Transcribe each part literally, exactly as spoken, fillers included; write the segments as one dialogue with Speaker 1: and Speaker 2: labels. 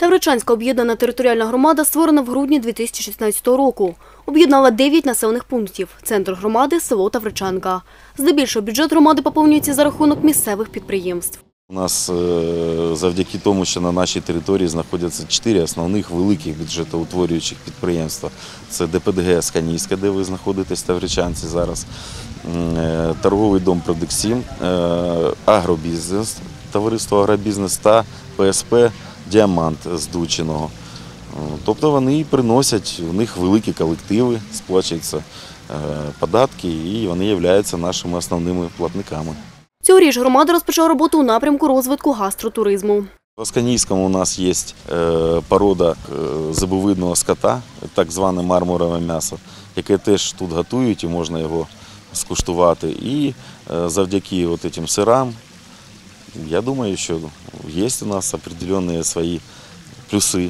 Speaker 1: Тавричанська об'єднана територіальна громада створена в грудні дві тисячі шістнадцятого року. Об'єднала дев'ять населених пунктів. Центр громади – село Тавричанка. Здебільшого бюджет громади поповнюється за рахунок місцевих підприємств.
Speaker 2: У нас завдяки тому, що на нашій території знаходяться чотири основних великих бюджетоутворюючих підприємства. Це Д П Д Г «Асканійська», де ви знаходитесь, Тавричанці зараз, торговий дом «Продексім», агробізнес, товариство «Агробізнес» та П С П «Діамант» з Дучиного. Тобто вони приносять, у них великі колективи, сплачуються податки і вони являються нашими основними платниками.
Speaker 1: Цьогоріч громада розпочала роботу у напрямку розвитку гастротуризму.
Speaker 2: В Асканійському у нас є порода зебовидного скота, так зване мармурове м'ясо, яке теж тут готують і можна його скуштувати. І завдяки цим сирам, я думаю, що є у нас определенні свої плюси.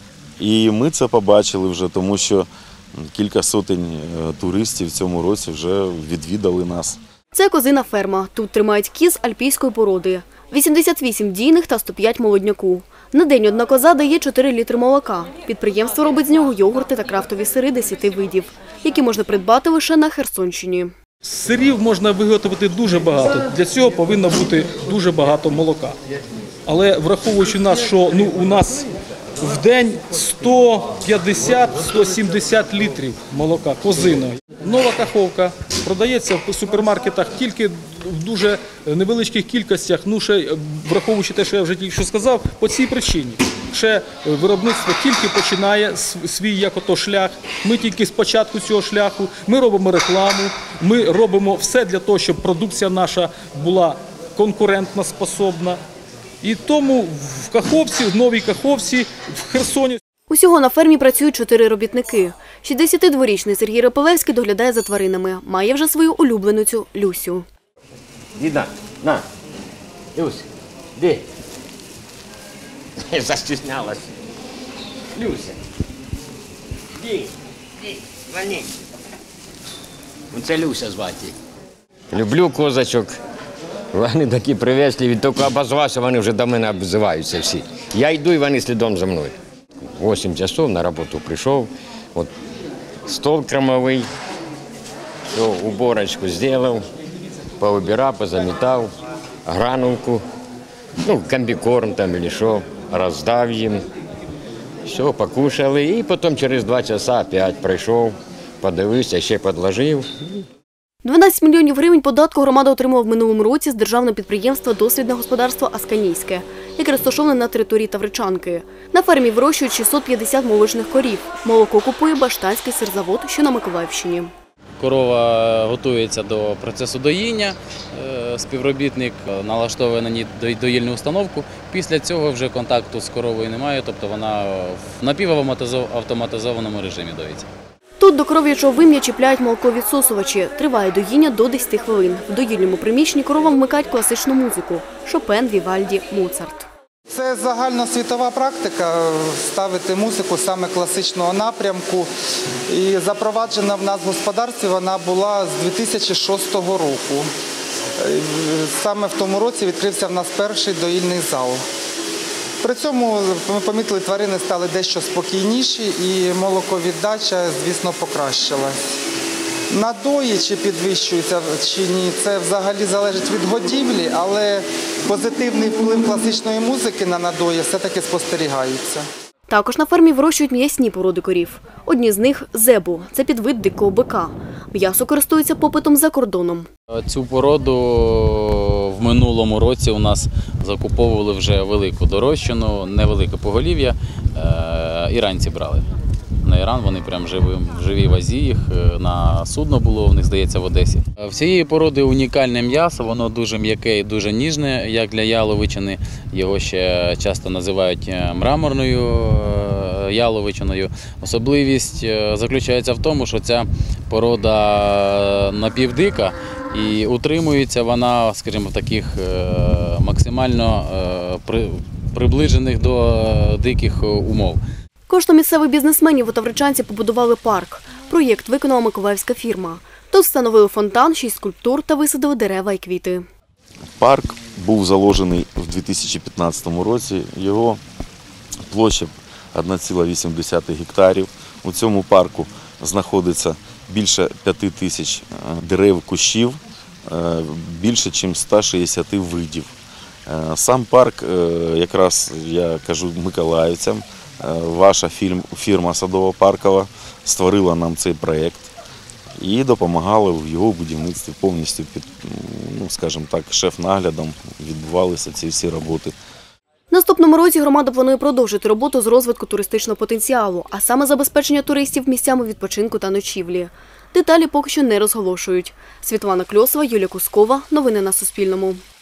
Speaker 2: І ми це побачили вже, тому що кілька сотень туристів в цьому році вже відвідали нас.
Speaker 1: Це козина ферма. Тут тримають кіз альпійської породи. вісімдесят вісім дійних та сто п'ять молодняку. На день одна коза дає чотири літри молока. Підприємство робить з нього йогурти та крафтові сири десяти видів, які можна придбати лише на Херсонщині.
Speaker 3: Сирів можна виготовити дуже багато. Для цього повинно бути дуже багато молока. Але враховуючи нас, що ну, у нас в день сто п'ятдесят - сто сімдесят літрів молока козиної. Нова каховка продається в супермаркетах тільки в дуже невеличких кількостях, ну ще враховуючи те, що я вже тільки що сказав, по цій причині. Ще виробництво тільки починає свій як ото шлях, ми тільки з початку цього шляху, ми робимо рекламу, ми робимо все для того, щоб продукція наша була конкурентно способна. І тому в Каховці, в Новій Каховці, в Херсоні.
Speaker 1: Усього на фермі працюють чотири робітники. шістдесятидворічний Сергій Рапилевський доглядає за тваринами. Має вже свою улюбленицю Люсю.
Speaker 4: Діда, на, Люсь, де? Застіснялась. Люся. Ді, ді, звони. Це Люся звати. Люблю козачок. Вони такі привезливі, тільки обозвався, вони вже до мене обзиваються всі. Я йду, і вони слідом за мною. вісім часов на роботу прийшов, от стол кромовий, все, уборочку зробив, поубирав, позамітав, гранулку, ну, комбікорм там або що, роздав їм, все, покушали, і потім через два часа опять прийшов, подивився, ще підложив.
Speaker 1: дванадцять мільйонів гривень податку громада отримала в минулому році з державного підприємства «Дослідне господарство Асканійське», яке розташоване на території Тавричанки. На фермі вирощують шістсот п'ятдесят молочних корів. Молоко купує Баштанський сирзавод, що на Миколаївщині.
Speaker 5: Корова готується до процесу доїння, співробітник налаштовує на ній доїльну установку. Після цього вже контакту з коровою немає, тобто вона в напівавтоматизованому режимі доїться.
Speaker 1: Тут до коров'ячого вим'я чіпляють молоковідсосувачі. Триває доїння до десяти хвилин. В доїльному приміщенні коровам вмикають класичну музику – Шопен, Вівальді, Моцарт.
Speaker 6: Це загальноосвітова практика – ставити музику саме класичного напрямку. І запроваджена в нас в господарстві вона була з дві тисячі шостого року. Саме в тому році відкрився в нас перший доїльний зал. При цьому, ми помітили, тварини стали дещо спокійніші і молоковіддача, звісно, покращилась. Надої чи підвищуються, чи ні, це взагалі залежить від годівлі, але позитивний вплив класичної музики на надої все-таки спостерігається.
Speaker 1: Також на фермі вирощують м'ясні породи корів. Одні з них – зебу – це підвид дикого бика. М'ясо користується попитом за кордоном.
Speaker 5: Цю породу в минулому році у нас закуповували вже велику дорощину, невелике поголів'я, іранці брали. На Іран вони прям в живій вазі їх, на судно було, в них, здається, в Одесі. В цієї породи унікальне м'ясо, воно дуже м'яке і дуже ніжне, як для яловичини. Його ще часто називають мраморною яловичиною. Особливість заключається в тому, що ця порода напівдика і утримується вона, скажімо, в таких максимально приближених до диких умов.
Speaker 1: Коштом місцевих бізнесменів у Тавричанці побудували парк. Проєкт виконала миколаївська фірма. Тут встановили фонтан, шість скульптур та висадили дерева і квіти.
Speaker 2: Парк був заложений в дві тисячі п'ятнадцятому році. Його площа одна ціла вісім десятих гектарів. У цьому парку знаходиться більше п'яти тисяч дерев, кущів, більше, ніж ста шістдесяти видів. Сам парк, якраз я кажу миколаївцям, ваша фірма Садово-Паркова створила нам цей проєкт і допомагала в його будівництві повністю під, ну, скажімо так, шеф-наглядом відбувалися ці всі роботи.
Speaker 1: Наступному році громада планує продовжити роботу з розвитку туристичного потенціалу, а саме забезпечення туристів місцями відпочинку та ночівлі. Деталі поки що не розголошують. Світлана Кльосова, Юлія Кускова. Новини на Суспільному.